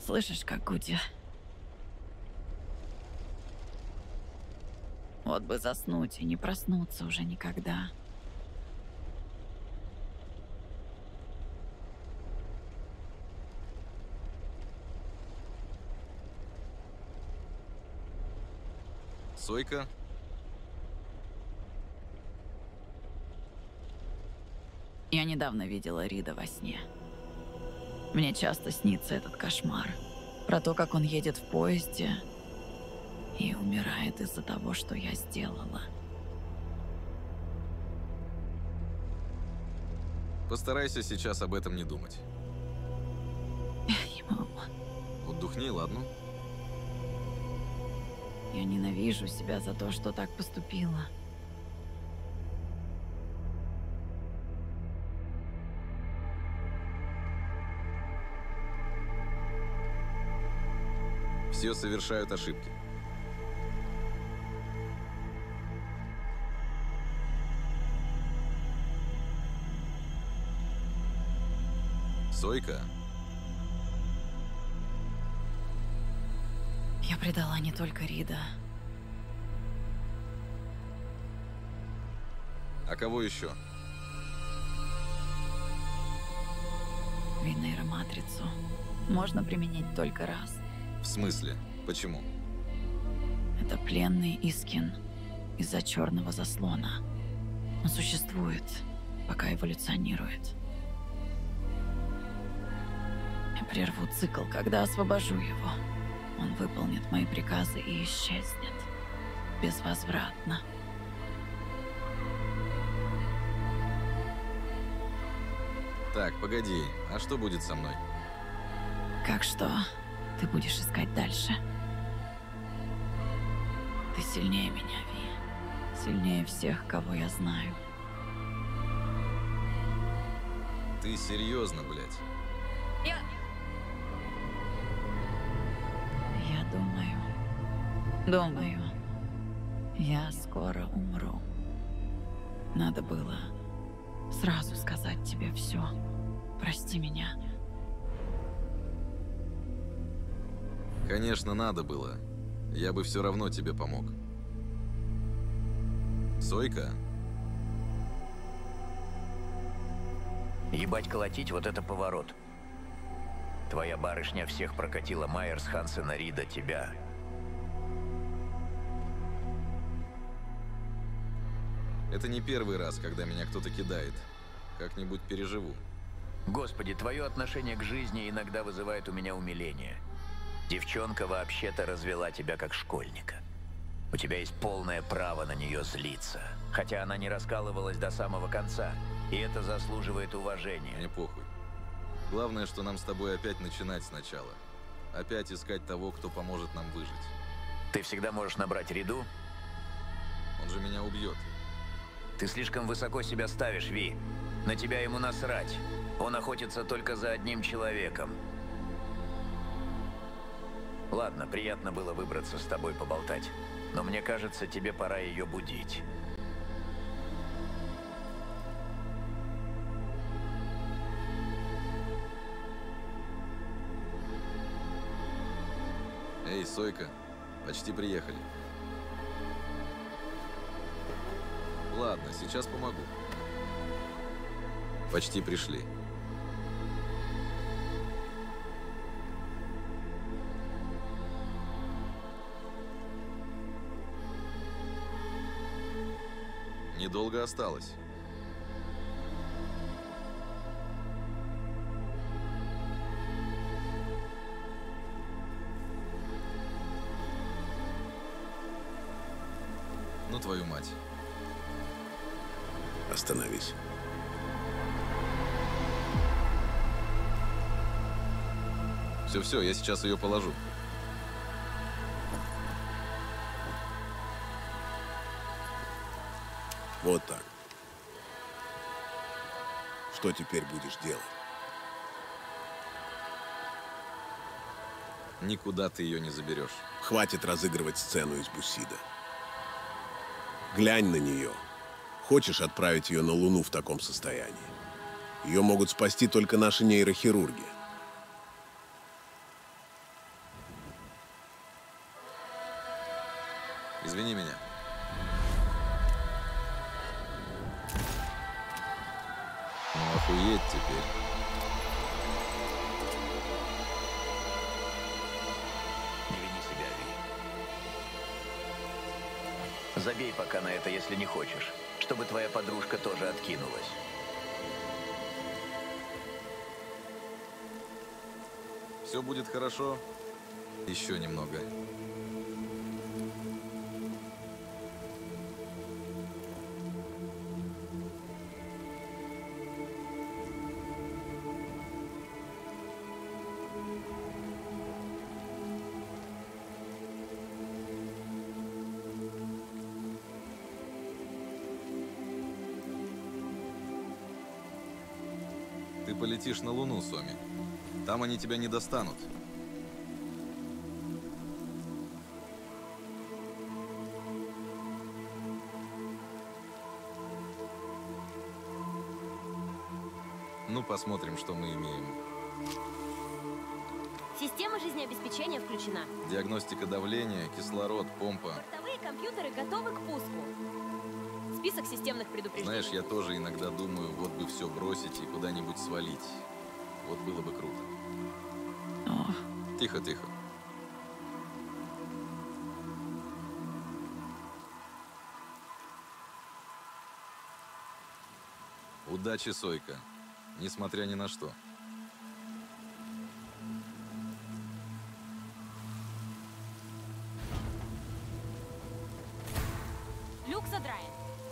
Слышишь, как гудит? Вот бы заснуть и не проснуться уже никогда. Сойка? Я недавно видела Рида во сне. Мне часто снится этот кошмар. Про то, как он едет в поезде и умирает из-за того, что я сделала. Постарайся сейчас об этом не думать. Я не могу. Отдохни, ладно? Я ненавижу себя за то, что так поступила. Все совершают ошибки. Сойка? Я предала не только Рида. А кого еще? Нейроматрицу можно применить только раз. В смысле? Почему? Это пленный Искин из-за черного заслона. Он существует, пока эволюционирует. Я прерву цикл, когда освобожу его. Он выполнит мои приказы и исчезнет. Безвозвратно. Так, погоди, а что будет со мной? Как что? Ты будешь искать дальше. Ты сильнее меня, Ви. Сильнее всех, кого я знаю. Ты серьезно, блядь? Я думаю, я скоро умру. Надо было сразу сказать тебе все. Прости меня. Конечно, надо было. Я бы все равно тебе помог. Сойка? Ебать колотить, вот это поворот. Твоя барышня всех прокатила, Майерс, Хансена, Рида, тебя. Это не первый раз, когда меня кто-то кидает. Как-нибудь переживу. Господи, твое отношение к жизни иногда вызывает у меня умиление. Девчонка вообще-то развела тебя как школьника. У тебя есть полное право на нее злиться. Хотя она не раскалывалась до самого конца. И это заслуживает уважения. Мне похуй. Главное, что нам с тобой опять начинать сначала. Опять искать того, кто поможет нам выжить. Ты всегда можешь набрать Риду. Он же меня убьет. Ты слишком высоко себя ставишь, Ви. На тебя ему насрать. Он охотится только за одним человеком. Ладно, приятно было выбраться с тобой поболтать. Но мне кажется, тебе пора ее будить. Эй, Сойка, почти приехали. Ладно, сейчас помогу. Почти пришли. Недолго осталось. Ну, твою мать. Остановись. Все, я сейчас ее положу. Вот так. Что теперь будешь делать? Никуда ты ее не заберешь. Хватит разыгрывать сцену из Бусида. Глянь на нее. Хочешь отправить ее на Луну в таком состоянии? Ее могут спасти только наши нейрохирурги. Охуеть теперь. Не вини себя, Ви. Забей пока на это, если не хочешь, чтобы твоя подружка тоже откинулась. Все будет хорошо. Еще немного. Ты полетишь на Луну, Соми. Там они тебя не достанут. Ну, посмотрим, что мы имеем. Система жизнеобеспечения включена. Диагностика давления, кислород, помпа. Бортовые компьютеры готовы к пуску. Список системных предупреждений. Знаешь, я тоже иногда думаю, вот бы все бросить и куда-нибудь свалить. Вот было бы круто. О, Тихо, тихо. Удачи, Сойка. Несмотря ни на что. Люк задраен.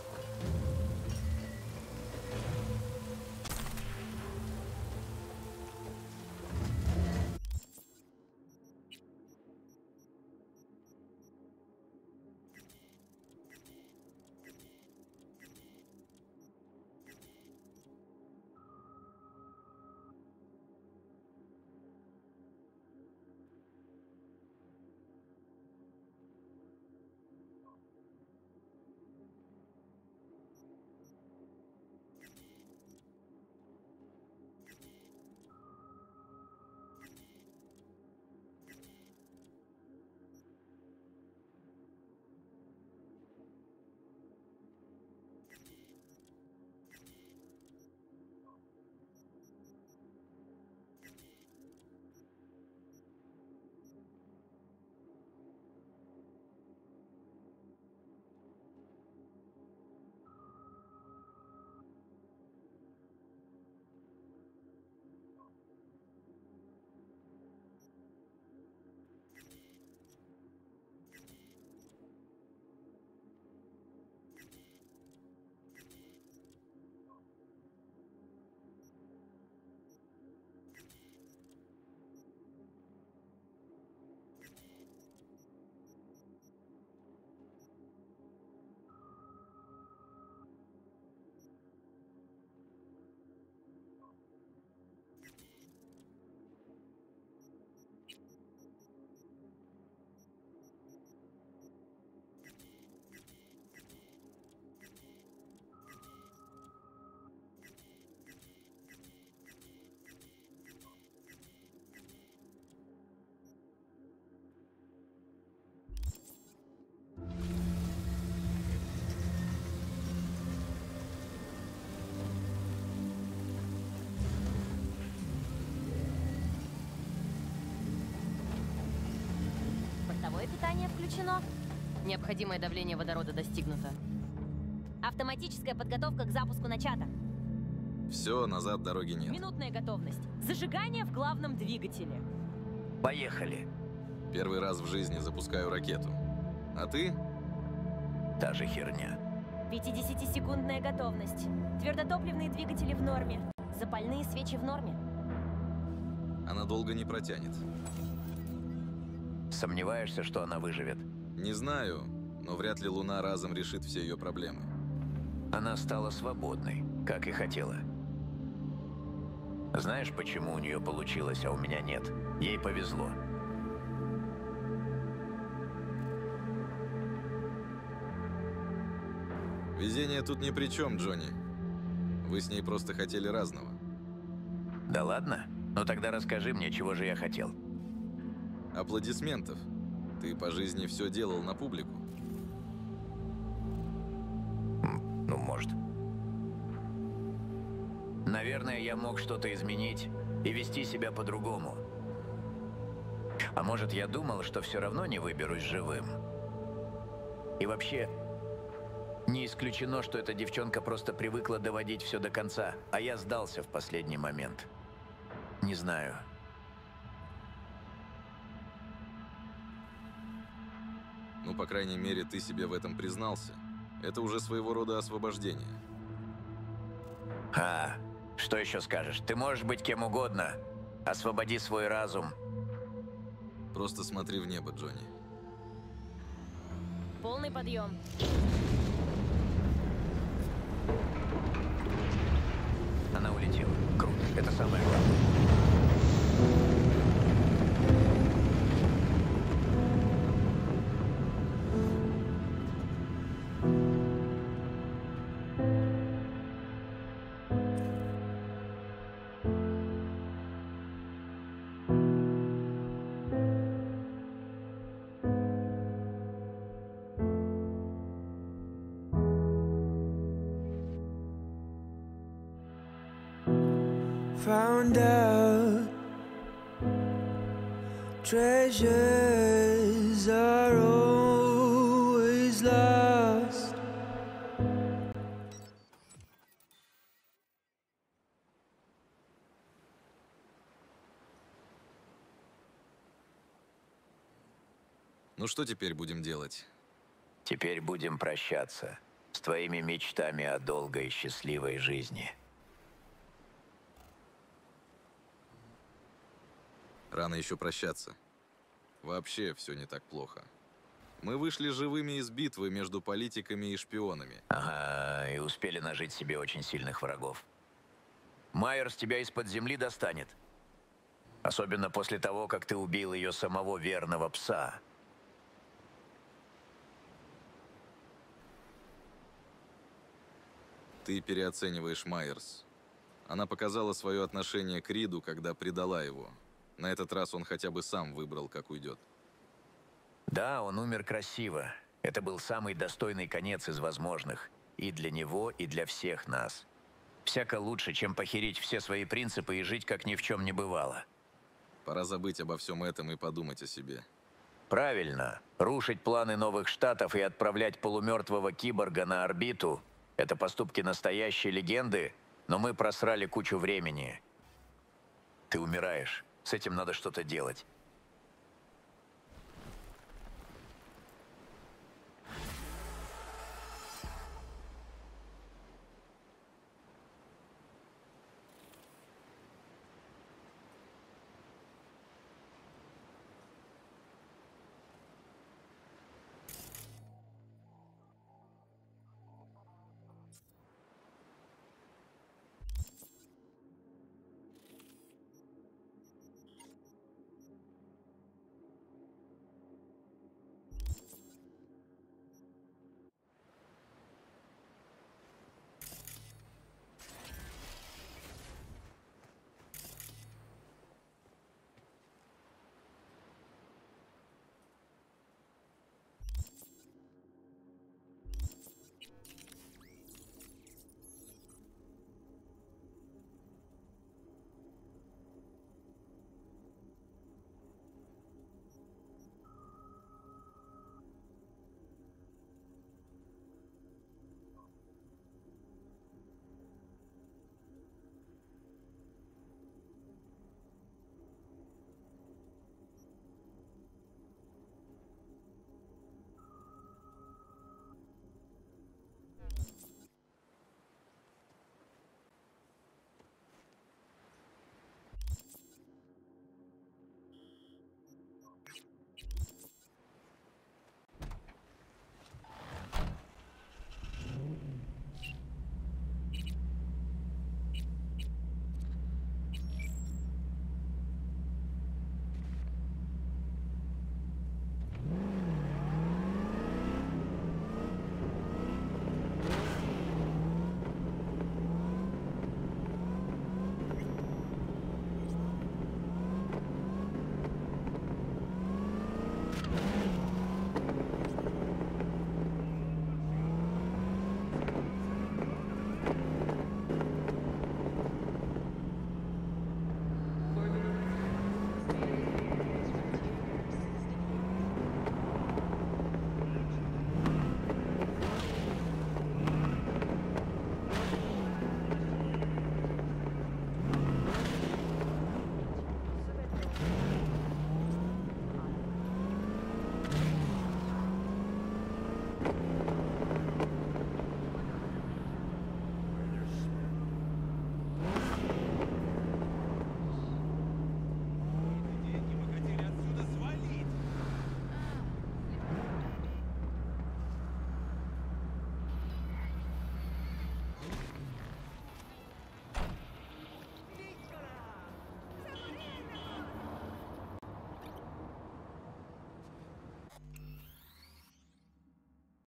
Бортовое питание включено. Необходимое давление водорода достигнуто. Автоматическая подготовка к запуску начата. Все, назад дороги нет. Минутная готовность. Зажигание в главном двигателе. Поехали. Первый раз в жизни запускаю ракету. А ты? Та же херня. 50-секундная готовность. Твердотопливные двигатели в норме. Запальные свечи в норме. Она долго не протянет. Сомневаешься, что она выживет? Не знаю, но вряд ли Луна разом решит все ее проблемы. Она стала свободной, как и хотела. Знаешь, почему у нее получилось, а у меня нет? Ей повезло. Везение тут ни при чем, Джонни. Вы с ней просто хотели разного. Да ладно? Ну тогда расскажи мне, чего же я хотел. Аплодисментов. Ты по жизни все делал на публику. Ну, может. Наверное, я мог что-то изменить и вести себя по-другому. А может, я думал, что все равно не выберусь живым. И вообще, не исключено, что эта девчонка просто привыкла доводить все до конца, а я сдался в последний момент. Не знаю. Ну, по крайней мере, ты себе в этом признался. Это уже своего рода освобождение. Что еще скажешь? Ты можешь быть кем угодно. Освободи свой разум. Просто смотри в небо, Джонни. Полный подъем. Она улетела. Круто. Это самое главное. Found out treasures are always lost. Ну что теперь будем делать? Теперь будем прощаться с твоими мечтами о долгой и счастливой жизни. Рано еще прощаться. Вообще все не так плохо. Мы вышли живыми из битвы между политиками и шпионами. Ага, и успели нажить себе очень сильных врагов. Майерс тебя из-под земли достанет. Особенно после того, как ты убил ее самого верного пса. Ты переоцениваешь Майерс. Она показала свое отношение к Риду, когда предала его. На этот раз он хотя бы сам выбрал, как уйдет. Да, он умер красиво. Это был самый достойный конец из возможных. И для него, и для всех нас. Всяко лучше, чем похерить все свои принципы и жить, как ни в чем не бывало. Пора забыть обо всем этом и подумать о себе. Правильно. Рушить планы новых штатов и отправлять полумертвого киборга на орбиту – это поступки настоящей легенды, но мы просрали кучу времени. Ты умираешь. С этим надо что-то делать.